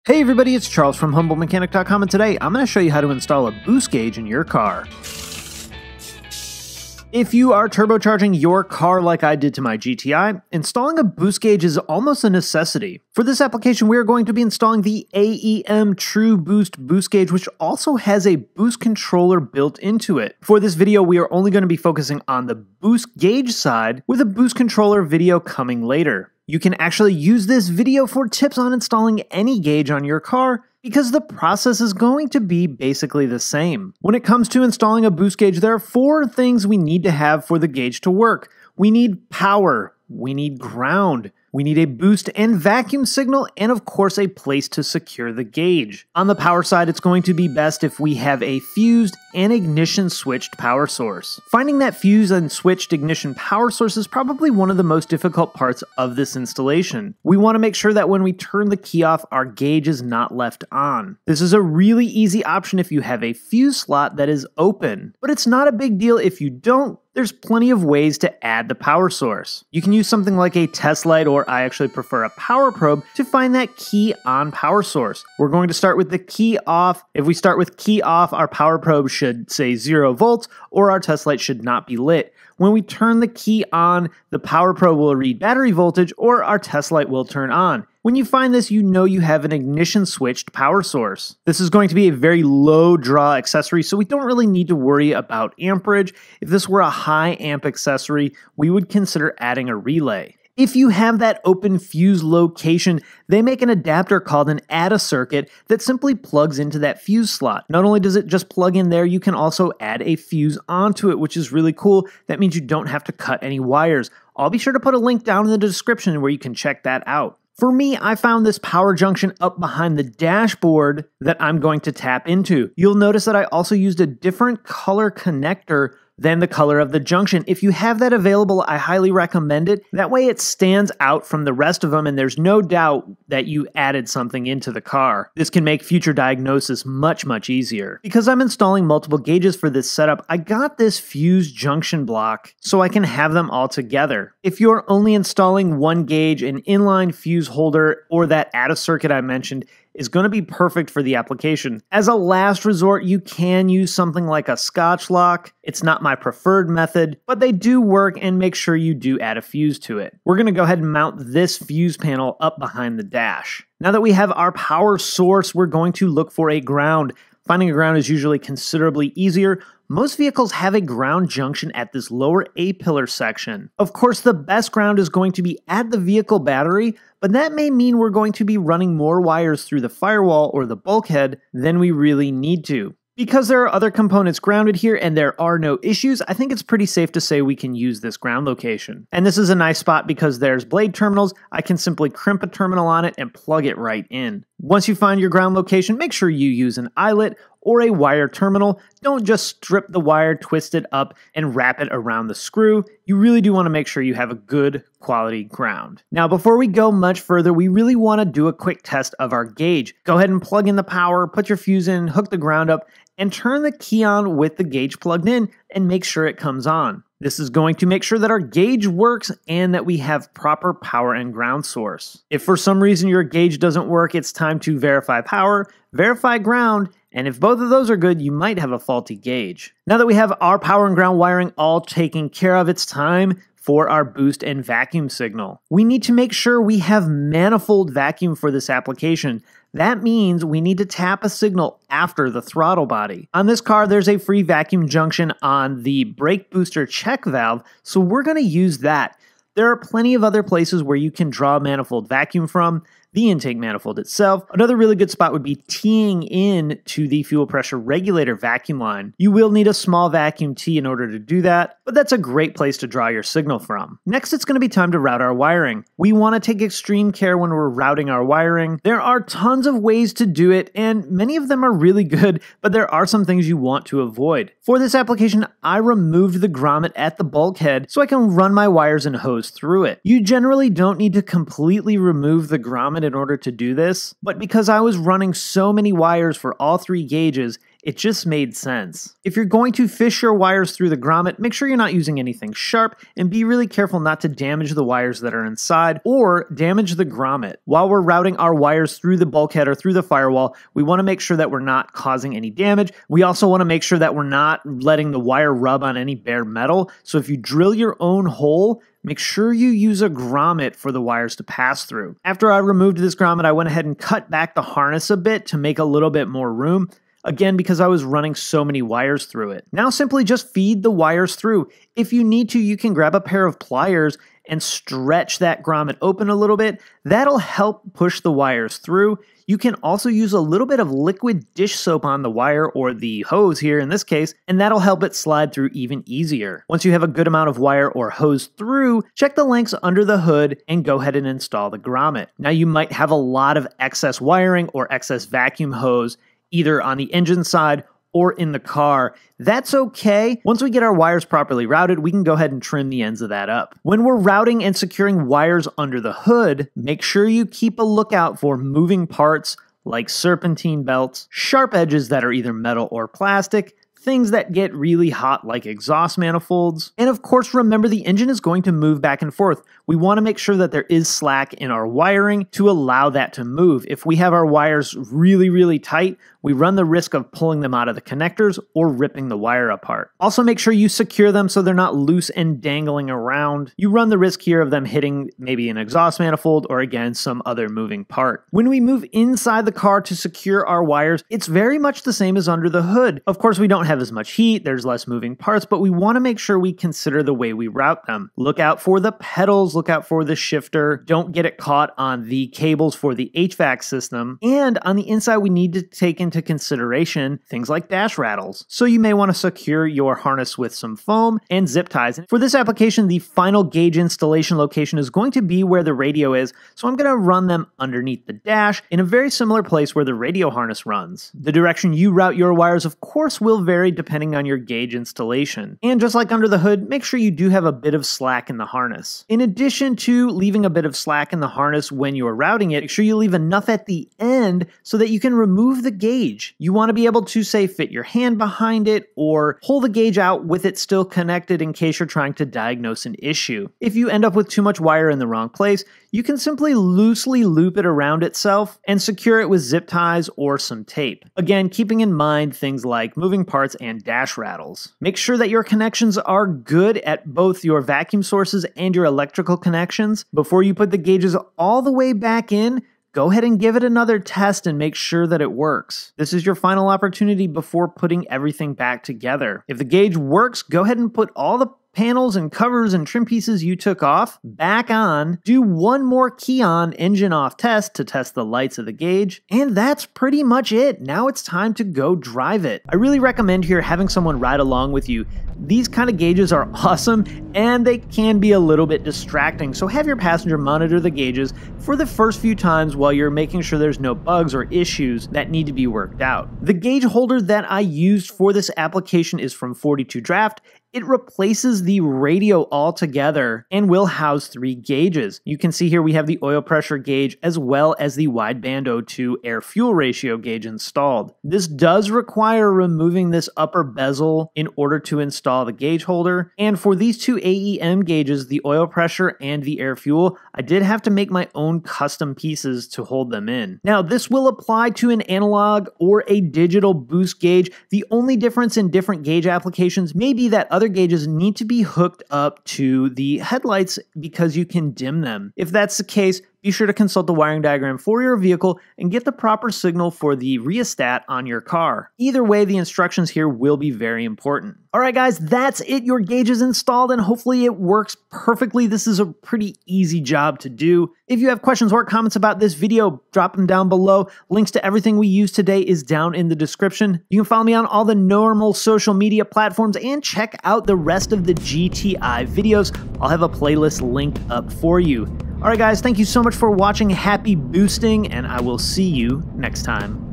Hey everybody, it's Charles from HumbleMechanic.com, and today I'm going to show you how to install a boost gauge in your car. If you are turbocharging your car like I did to my GTI, installing a boost gauge is almost a necessity. For this application, we are going to be installing the AEM True Boost boost gauge, which also has a boost controller built into it. For this video, we are only going to be focusing on the boost gauge side, with a boost controller video coming later. You can actually use this video for tips on installing any gauge on your car, because the process is going to be basically the same. When it comes to installing a boost gauge, there are 4 things we need to have for the gauge to work. We need power, we need ground, we need a boost and vacuum signal, and of course a place to secure the gauge. On the power side, it's going to be best if we have a fused and ignition switched power source. Finding that fused and switched ignition power source is probably one of the most difficult parts of this installation. We want to make sure that when we turn the key off, our gauge is not left on. This is a really easy option if you have a fuse slot that is open, but it's not a big deal if you don't. There's plenty of ways to add the power source. You can use something like a test light, or I actually prefer a power probe, to find that key on power source. We're going to start with the key off. If we start with key off, our power probe should say 0 volts, or our test light should not be lit. When we turn the key on, the power probe will read battery voltage, or our test light will turn on. When you find this, you know you have an ignition switched power source. This is going to be a very low draw accessory, so we don't really need to worry about amperage. If this were a high amp accessory, we would consider adding a relay. If you have that open fuse location, they make an adapter called an ADA circuit that simply plugs into that fuse slot. Not only does it just plug in there, you can also add a fuse onto it, which is really cool. That means you don't have to cut any wires. I'll be sure to put a link down in the description where you can check that out. For me, I found this power junction up behind the dashboard that I'm going to tap into. You'll notice that I also used a different color connector than the color of the junction. If you have that available, I highly recommend it. That way it stands out from the rest of them and there's no doubt that you added something into the car. This can make future diagnosis much easier. Because I'm installing multiple gauges for this setup, I got this fuse junction block so I can have them all together. If you're only installing one gauge, an inline fuse holder or that ADA circuit I mentioned is going to be perfect for the application. As a last resort, you can use something like a Scotch lock. It's not my preferred method, but they do work, and make sure you do add a fuse to it. We're going to go ahead and mount this fuse panel up behind the dash. Now that we have our power source, we're going to look for a ground. Finding a ground is usually considerably easier. Most vehicles have a ground junction at this lower A-pillar section. Of course, the best ground is going to be at the vehicle battery, but that may mean we're going to be running more wires through the firewall or the bulkhead than we really need to. Because there are other components grounded here and there are no issues, I think it's pretty safe to say we can use this ground location. And this is a nice spot because there's blade terminals. I can simply crimp a terminal on it and plug it right in. Once you find your ground location, make sure you use an eyelet or a wire terminal. Don't just strip the wire, twist it up, and wrap it around the screw. You really do want to make sure you have a good quality ground. Now, before we go much further, we really want to do a quick test of our gauge. Go ahead and plug in the power, put your fuse in, hook the ground up, and turn the key on with the gauge plugged in and make sure it comes on. This is going to make sure that our gauge works and that we have proper power and ground source. If for some reason your gauge doesn't work, it's time to verify power, verify ground, and if both of those are good, you might have a faulty gauge. Now that we have our power and ground wiring all taken care of, it's time for our boost and vacuum signal. We need to make sure we have manifold vacuum for this application. That means we need to tap a signal after the throttle body. On this car, there's a free vacuum junction on the brake booster check valve, so we're going to use that. There are plenty of other places where you can draw manifold vacuum from. The intake manifold itself. Another really good spot would be teeing in to the fuel pressure regulator vacuum line. You will need a small vacuum tee in order to do that, but that's a great place to draw your signal from. Next, it's going to be time to route our wiring. We want to take extreme care when we're routing our wiring. There are tons of ways to do it, and many of them are really good, but there are some things you want to avoid. For this application, I removed the grommet at the bulkhead so I can run my wires and hose through it. You generally don't need to completely remove the grommet in order to do this, but because I was running so many wires for all 3 gauges, It just made sense. If you're going to fish your wires through the grommet, make sure you're not using anything sharp and be really careful not to damage the wires that are inside or damage the grommet. While we're routing our wires through the bulkhead or through the firewall, we want to make sure that we're not causing any damage. We also want to make sure that we're not letting the wire rub on any bare metal. So if you drill your own hole, make sure you use a grommet for the wires to pass through. After I removed this grommet, I went ahead and cut back the harness a bit to make a little bit more room. Again, because I was running so many wires through it. Now simply just feed the wires through. If you need to, you can grab a pair of pliers and stretch that grommet open a little bit. That'll help push the wires through. You can also use a little bit of liquid dish soap on the wire, or the hose here in this case, and that'll help it slide through even easier. Once you have a good amount of wire or hose through, check the lengths under the hood and go ahead and install the grommet. Now you might have a lot of excess wiring or excess vacuum hose either on the engine side or in the car. That's okay. Once we get our wires properly routed, we can go ahead and trim the ends of that up. When we're routing and securing wires under the hood, make sure you keep a lookout for moving parts like serpentine belts, sharp edges that are either metal or plastic, things that get really hot like exhaust manifolds. And of course, remember the engine is going to move back and forth. We want to make sure that there is slack in our wiring to allow that to move. If we have our wires really tight, we run the risk of pulling them out of the connectors or ripping the wire apart. Also make sure you secure them so they're not loose and dangling around. You run the risk here of them hitting maybe an exhaust manifold or again some other moving part. When we move inside the car to secure our wires, it's very much the same as under the hood. Of course, we don't have as much heat, there's less moving parts, but we want to make sure we consider the way we route them. Look out for the pedals, look out for the shifter, don't get it caught on the cables for the HVAC system, and on the inside we need to take into consideration things like dash rattles. So you may want to secure your harness with some foam and zip ties. For this application, the final gauge installation location is going to be where the radio is, so I'm going to run them underneath the dash in a very similar place where the radio harness runs. The direction you route your wires, of course, will vary depending on your gauge installation. And just like under the hood, make sure you do have a bit of slack in the harness. In addition to leaving a bit of slack in the harness when you're routing it, make sure you leave enough at the end so that you can remove the gauge. You want to be able to, say, fit your hand behind it or pull the gauge out with it still connected in case you're trying to diagnose an issue. If you end up with too much wire in the wrong place, you can simply loosely loop it around itself and secure it with zip ties or some tape. Again, keeping in mind things like moving parts and dash rattles. Make sure that your connections are good at both your vacuum sources and your electrical connections. Before you put the gauges all the way back in, go ahead and give it another test and make sure that it works. This is your final opportunity before putting everything back together. If the gauge works, go ahead and put all the panels and covers and trim pieces you took off back on. Do one more key on engine off test to test the lights of the gauge, and that's pretty much it. Now it's time to go drive it. I really recommend here having someone ride along with you. These kind of gauges are awesome and they can be a little bit distracting, so have your passenger monitor the gauges for the first few times while you're making sure there's no bugs or issues that need to be worked out. The gauge holder that I used for this application is from 42 Draft. It replaces the radio altogether and will house 3 gauges. You can see here we have the oil pressure gauge as well as the wideband O2 air-fuel ratio gauge installed. This does require removing this upper bezel in order to install the gauge holder. And for these 2 AEM gauges, the oil pressure and the air-fuel, I did have to make my own custom pieces to hold them in. Now, this will apply to an analog or a digital boost gauge. The only difference in different gauge applications may be that other gauges need to be hooked up to the headlights because you can dim them. If that's the case, be sure to consult the wiring diagram for your vehicle and get the proper signal for the rheostat on your car. Either way, the instructions here will be very important. Alright guys, that's it. Your gauge is installed and hopefully it works perfectly. This is a pretty easy job to do. If you have questions or comments about this video, drop them down below. Links to everything we used today is down in the description. You can follow me on all the normal social media platforms and check out the rest of the GTI videos. I'll have a playlist linked up for you. Alright guys, thank you so much for watching. Happy boosting, and I will see you next time.